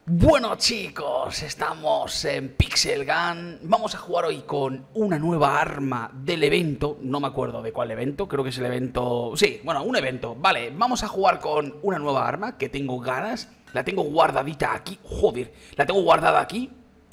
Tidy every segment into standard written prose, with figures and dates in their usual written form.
Bueno chicos, estamos en Pixel Gun. Vamos a jugar hoy con una nueva arma del evento. No me acuerdo de cuál evento, creo que es el evento... Sí, bueno, un evento. Vale, vamos a jugar con una nueva arma que tengo ganas. La tengo guardadita aquí. Joder, la tengo guardada aquí.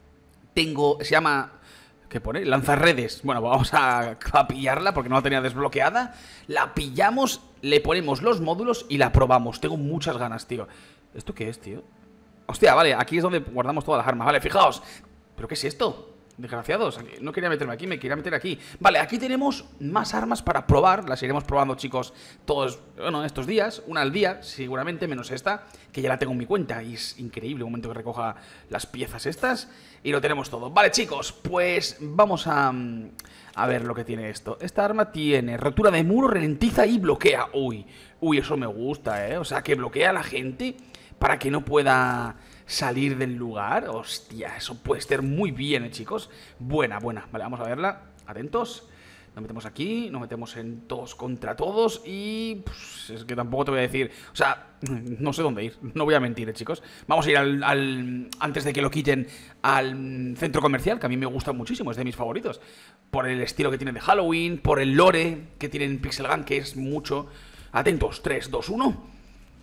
Se llama... ¿Qué pone? Lanzarredes. Bueno, vamos a pillarla porque no la tenía desbloqueada. La pillamos, le ponemos los módulos y la probamos. Tengo muchas ganas, tío. ¿Esto qué es, tío? Hostia, vale, aquí es donde guardamos todas las armas. Vale, fijaos. ¿Pero qué es esto? Desgraciados, no quería meterme aquí, me quería meter aquí. Vale, aquí tenemos más armas para probar. Las iremos probando, chicos, todos, bueno, estos días. Una al día, seguramente, menos esta, que ya la tengo en mi cuenta. Y es increíble el momento que recoja las piezas estas. Y lo tenemos todo. Vale, chicos, pues vamos a ver lo que tiene esto. Esta arma tiene rotura de muro, ralentiza y bloquea. Uy, eso me gusta, ¿eh? O sea, que bloquea a la gente para que no pueda salir del lugar. Hostia, eso puede estar muy bien, chicos. Buena. Vale, vamos a verla. Atentos. Nos metemos aquí, nos metemos en todos contra todos. Y pues, es que tampoco te voy a decir. O sea, no sé dónde ir. No voy a mentir, chicos. Vamos a ir antes de que lo quiten, al centro comercial, que a mí me gusta muchísimo, es de mis favoritos. Por el estilo que tiene de Halloween, por el lore que tiene en Pixel Gun, que es mucho. Atentos, 3, 2, 1.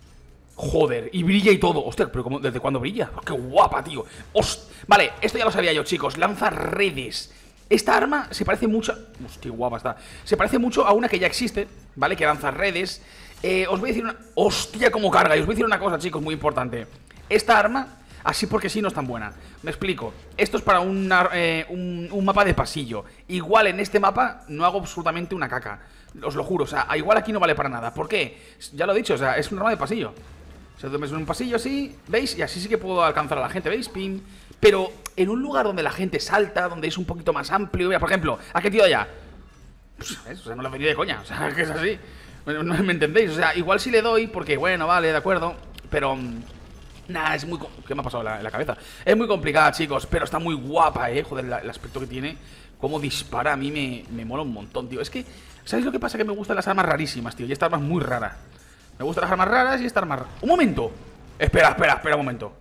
Joder, y brilla y todo. Hostia, pero ¿desde cuándo brilla? ¡Qué guapa, tío! Vale, esto ya lo sabía yo, chicos. Lanza redes. Esta arma se parece mucho... Hostia, guapa está. Se parece mucho a una que ya existe, ¿vale? Que lanza redes. Os voy a decir una... Hostia, cómo carga. Y os voy a decir una cosa, chicos, muy importante. Esta arma, así porque sí, no es tan buena. Me explico. Esto es para un mapa de pasillo. Igual en este mapa no hago absolutamente una caca. Os lo juro, o sea, igual aquí no vale para nada. ¿Por qué? Ya lo he dicho, o sea, es un arma de pasillo. O sea, tú me en un pasillo así, ¿veis? Y así sí que puedo alcanzar a la gente, ¿veis? Pim. Pero en un lugar donde la gente salta, donde es un poquito más amplio. Mira, por ejemplo, aquel tío de allá. Pues, o sea, no lo he venido de coña, o sea, que es así. No me entendéis, o sea, igual sí le doy porque, bueno, vale, de acuerdo. Pero... Nada, es muy... ¿Qué me ha pasado en la cabeza? Es muy complicada, chicos, pero está muy guapa, joder, el aspecto que tiene. Cómo dispara, a mí me mola un montón, tío. Es que, ¿sabéis lo que pasa? Que me gustan las armas rarísimas, tío. Y esta arma es muy rara. Me gustan las armas raras y esta arma... ¡Un momento! Espera un momento.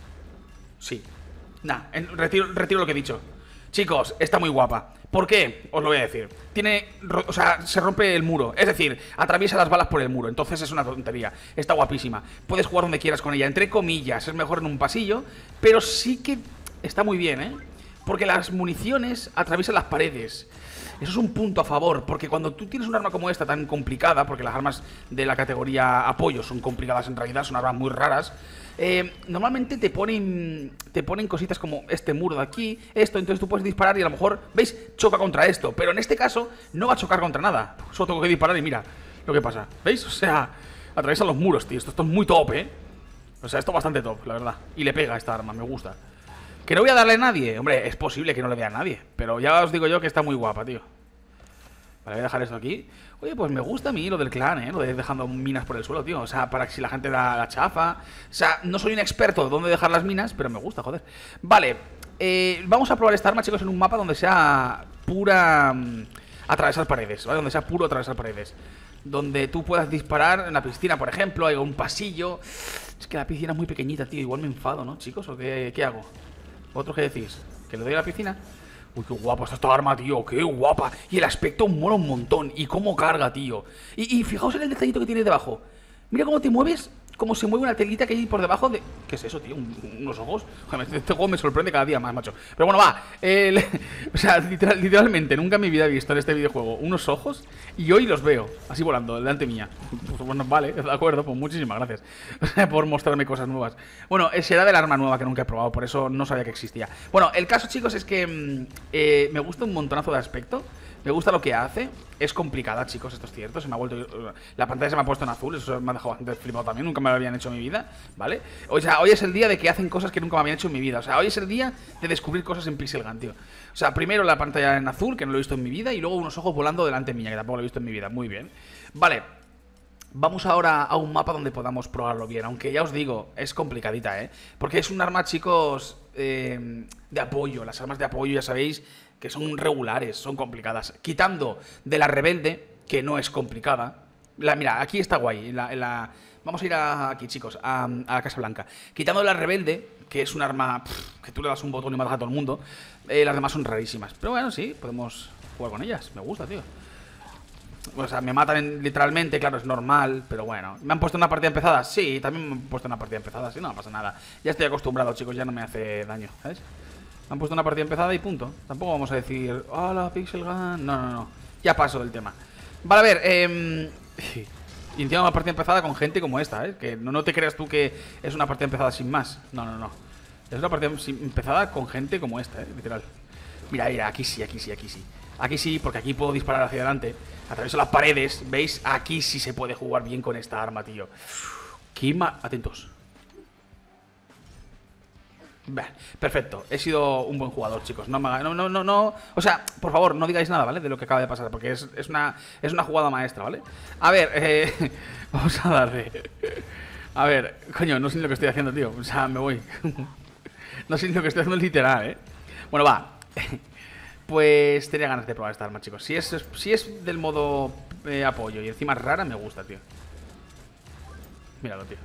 Sí. Nah, retiro lo que he dicho. Chicos, está muy guapa. ¿Por qué? Os lo voy a decir. O sea, se rompe el muro. Es decir, atraviesa las balas por el muro. Entonces es una tontería. Está guapísima. Puedes jugar donde quieras con ella. Entre comillas, es mejor en un pasillo. Pero sí que está muy bien, ¿eh? Porque las municiones atraviesan las paredes. Eso es un punto a favor, porque cuando tú tienes un arma como esta tan complicada, porque las armas de la categoría apoyo son complicadas en realidad, son armas muy raras, normalmente te ponen cositas como este muro de aquí, esto, entonces tú puedes disparar y a lo mejor, ¿veis? Choca contra esto, pero en este caso no va a chocar contra nada, solo tengo que disparar y mira lo que pasa, ¿veis? O sea, atraviesa los muros, tío, esto es muy top, ¿eh? O sea, esto es bastante top, la verdad, y le pega a esta arma, me gusta. ¿Que no voy a darle a nadie? Hombre, es posible que no le vea a nadie, pero ya os digo yo que está muy guapa, tío. Vale, voy a dejar esto aquí. Oye, pues me gusta a mí lo del clan, ¿eh? Lo de ir dejando minas por el suelo, tío. O sea, para que si la gente da la chafa. O sea, no soy un experto de dónde dejar las minas, pero me gusta, joder. Vale, vamos a probar esta arma, chicos, en un mapa donde sea pura... atravesar paredes, ¿vale? Donde sea puro atravesar paredes. Donde tú puedas disparar en la piscina, por ejemplo, hay un pasillo. Es que la piscina es muy pequeñita, tío. Igual me enfado, ¿no, chicos? ¿O qué hago? ¿Vosotros qué decís? ¿Que le doy a la piscina? Uy, qué guapa está esta arma, tío, qué guapa. Y el aspecto mola un montón. Y cómo carga, tío. Y fijaos en el detallito que tiene debajo. Mira cómo te mueves, cómo se mueve una telita que hay por debajo de... ¿Qué es eso, tío? ¿Unos ojos? Este juego me sorprende cada día más, macho. Pero bueno, va. O sea, literalmente, nunca en mi vida he visto en este videojuego unos ojos y hoy los veo, así volando, delante mía. Pues bueno, vale, de acuerdo, pues muchísimas gracias por mostrarme cosas nuevas. Bueno, será del arma nueva que nunca he probado, por eso no sabía que existía. Bueno, el caso, chicos, es que me gusta un montonazo de aspecto. Me gusta lo que hace. Es complicada, chicos, esto es cierto. Se me ha vuelto... La pantalla se me ha puesto en azul. Eso me ha dejado bastante flipado también. Nunca me lo habían hecho en mi vida, ¿vale? O sea, hoy es el día de que hacen cosas que nunca me habían hecho en mi vida. O sea, hoy es el día de descubrir cosas en Pixel Gun, tío. O sea, primero la pantalla en azul, que no lo he visto en mi vida. Y luego unos ojos volando delante mía, que tampoco lo he visto en mi vida. Muy bien. Vale. Vamos ahora a un mapa donde podamos probarlo bien. Aunque ya os digo, es complicadita, ¿eh? Porque es un arma, chicos, de apoyo. Las armas de apoyo, ya sabéis, que son regulares, son complicadas. Quitando de la rebelde, que no es complicada. Mira, aquí está guay. Vamos a ir aquí, chicos, a la Casa Blanca. Quitando de la rebelde, que es un arma que tú le das un botón y matas a todo el mundo. Las demás son rarísimas. Pero bueno, sí, podemos jugar con ellas. Me gusta, tío. O sea, me matan literalmente, claro, es normal, pero bueno. ¿Me han puesto una partida empezada? Sí, también me han puesto una partida empezada, sí, no pasa nada. Ya estoy acostumbrado, chicos, ya no me hace daño, ¿sabes? Me han puesto una partida empezada y punto. Tampoco vamos a decir, hola, Pixel Gun. No, no, no, ya paso del tema. Vale, a ver, y encima una partida empezada con gente como esta, ¿eh? Que no te creas tú que es una partida empezada sin más. No, no, no. Es una partida empezada con gente como esta, literal. Mira, mira, aquí sí, aquí sí, aquí sí. Aquí sí, porque aquí puedo disparar hacia adelante. Atravieso las paredes, ¿veis? Aquí sí se puede jugar bien con esta arma, tío. Atentos. Vale, perfecto. He sido un buen jugador, chicos. No. O sea, por favor, no digáis nada, ¿vale? De lo que acaba de pasar, porque es una jugada maestra, ¿vale? A ver, vamos a darle. A ver, coño, no sé ni lo que estoy haciendo, tío. O sea, me voy. No sé ni lo que estoy haciendo literal, ¿eh? Bueno, va. Pues tenía ganas de probar esta arma, chicos. Si es del modo apoyo y encima rara, me gusta, tío. Míralo, tío.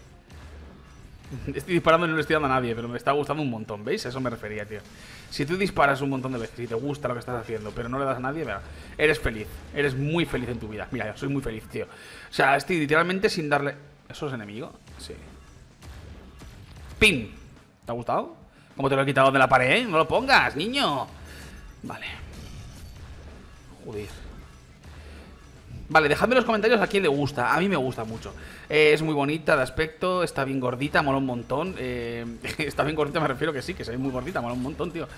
Estoy disparando y no le estoy dando a nadie, pero me está gustando un montón, ¿veis? A eso me refería, tío. Si tú disparas un montón de veces y te gusta lo que estás haciendo, pero no le das a nadie, mira, eres feliz. Eres muy feliz en tu vida. Mira, yo soy muy feliz, tío. O sea, estoy literalmente sin darle... ¿Eso es enemigo? Sí. ¡Pin! ¿Te ha gustado? ¿Cómo te lo he quitado de la pared? ¡No lo pongas, niño! Vale. Joder. Vale, dejadme en los comentarios a quién le gusta. A mí me gusta mucho. Es muy bonita de aspecto, está bien gordita, mola un montón. Está bien gordita, me refiero que sí, que soy muy gordita, mola un montón, tío.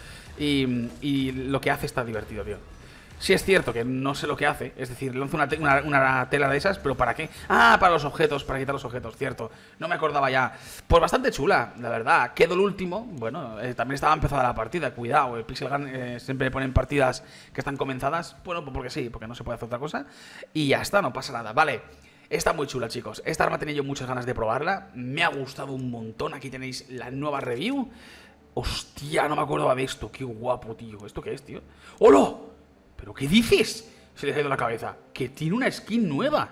Y lo que hace está divertido, tío. Sí es cierto que no sé lo que hace. Es decir, lanza una tela de esas, pero ¿para qué? Ah, para los objetos, para quitar los objetos, cierto. No me acordaba ya. Pues bastante chula, la verdad. Quedó el último. Bueno, también estaba empezada la partida, cuidado. El Pixel Gun siempre ponen partidas que están comenzadas. Bueno, pues porque sí, porque no se puede hacer otra cosa. Y ya está, no pasa nada. Vale, está muy chula, chicos. Esta arma tenía yo muchas ganas de probarla. Me ha gustado un montón. Aquí tenéis la nueva review. Hostia, no me acordaba de esto. Qué guapo, tío. ¿Esto qué es, tío? ¡Hola! ¿Pero qué dices? Se le ha ido la cabeza. Que tiene una skin nueva.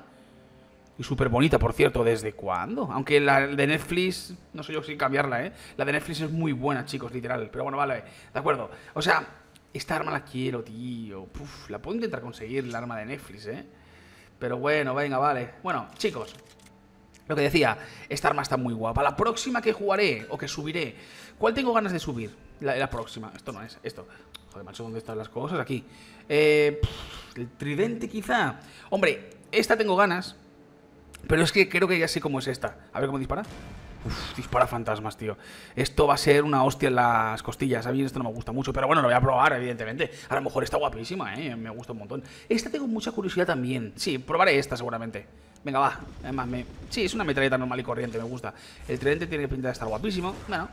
Y súper bonita, por cierto. ¿Desde cuándo? Aunque la de Netflix... No sé yo si cambiarla, ¿eh? La de Netflix es muy buena, chicos, literal. Pero bueno, vale. De acuerdo. O sea, esta arma la quiero, tío. Puf, la puedo intentar conseguir, la arma de Netflix, ¿eh? Pero bueno, venga, vale. Bueno, chicos, lo que decía, esta arma está muy guapa. La próxima que jugaré o que subiré, ¿cuál tengo ganas de subir? La próxima. Esto no es, esto. Joder, macho, ¿dónde están las cosas? Aquí. El tridente, quizá. Hombre, esta tengo ganas. Pero es que creo que ya sé cómo es esta. A ver cómo dispara. Uf, dispara fantasmas, tío. Esto va a ser una hostia en las costillas. A mí esto no me gusta mucho, pero bueno, lo voy a probar, evidentemente. A lo mejor está guapísima, me gusta un montón. Esta tengo mucha curiosidad también. Sí, probaré esta seguramente. Venga, va. Además, sí, es una metralleta normal y corriente, me gusta. El tridente tiene pinta de estar guapísimo. Bueno,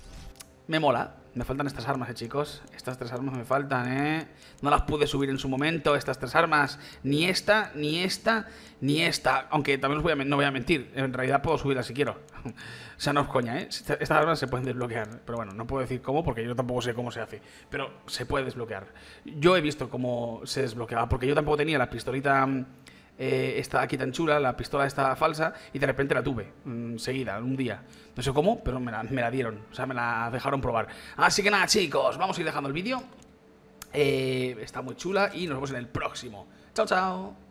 me mola. Me faltan estas armas, chicos. Estas tres armas me faltan, No las pude subir en su momento, estas tres armas. Ni esta, ni esta, ni esta. Aunque también no voy a mentir. En realidad puedo subirlas si quiero. O sea, no es coña, Estas armas se pueden desbloquear. Pero bueno, no puedo decir cómo porque yo tampoco sé cómo se hace. Pero se puede desbloquear. Yo he visto cómo se desbloqueaba. Porque yo tampoco tenía la pistolita... esta aquí tan chula, la pistola esta falsa, y de repente la tuve, seguida, un día. No sé cómo, pero me la dieron, o sea, me la dejaron probar. Así que nada, chicos, vamos a ir dejando el vídeo. Está muy chula y nos vemos en el próximo. Chao, chao.